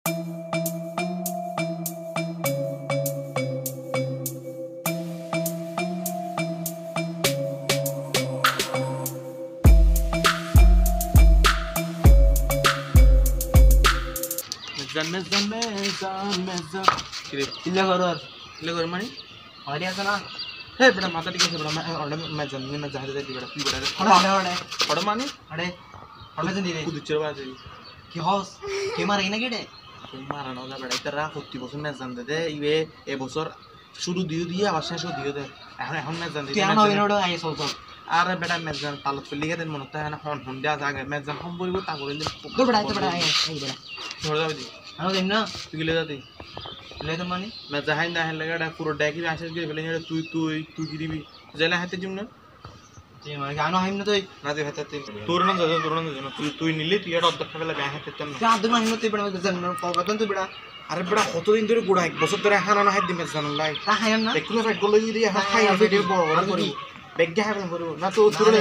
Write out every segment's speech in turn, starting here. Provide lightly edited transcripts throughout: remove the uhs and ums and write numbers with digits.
Meza. Illa kor mani. Hari asa na. Hey, beta mata dikhe beta order meza ni meza hade di beta. Ki beta. Order mani. Ade. Order meza di re. Kudu chirwa de. Ki house. Ke mara ina gede. Ke mara na ola beta itara 40 বছর meza de ibe e বছর শুরু দিয়ে আবার শেষও দিয়ে দেয় এখন meza di. কেন হবে ওটা আই চল চল। আরে বেটা মেজান তালত লিখে দেন মনে তো না হন দেয়া জায়গা মেজান কম পড়িব তা করে দিন তো বেটা আই বেটা ধরে যাবে দি আমি দেন না তুই গেলে যাতি লে তো মানে মেজা হাই না হেলে গাড়া পুরো ডাকি আসে গিয়ে ফেলে হেলে তুই কি দিবি জেলা হাতে জিম না জি মানে গানো হাইম না তুই না দে হাতে তোর না তুই নিলি তুই এটা অর্ধেক ফেলে ব্যাগ হাতে তেন না আদর হাইম না তুই বেটা মেজান পগতন তুই বেটা আরে বেটা কতদিন ধরে গোড়া এক বছর ধরে হানা না হাত দি মেজান লাই তা হাইম না দেখুন ফাইট করলে যদি হাই ভিডিও বড় বড় করি বেগে হাবেন করব না তো তুলে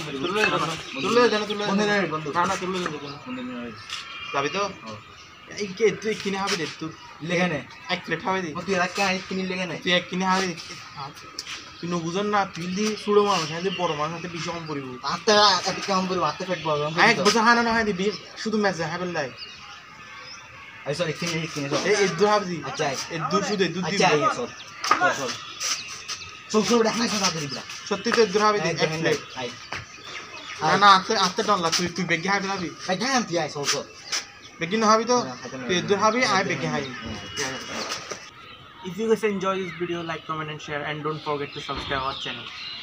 যাবি তো এই কে তুই কিনে হবে দে তুই লেগে নে এক প্লেট হবে দি তুই রাখ কে কিনে লেগে নে তুই এক কিনে হবে তুই নো বুঝন না তুই দি সুড়ো মানুষ হাতে বড় মানুষ হাতে বেশি কম পড়িব হাতে এত কম পড়িব হাতে ফেট বড় এক বছর হানা না হয় দিবি শুধু ম্যাচ হাবেন লাই আই সরি কিনে এই দু হবে দি আচ্ছা এই দু শুধু দু দি আচ্ছা সর সব দেখাই কথা দিবি সত্যি তো দু হবে দি এক প্লেট আই না আতে টনলা তুই বেগে হাবে যাবি বেগে হাম তুই আই সব begin habi to pedur habi I begin habi. If you guys enjoy this video, like, comment and share, and don't forget to subscribe our channel.